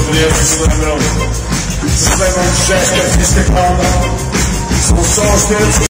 crianças se lembram de gestos que se recordam. São só os dedos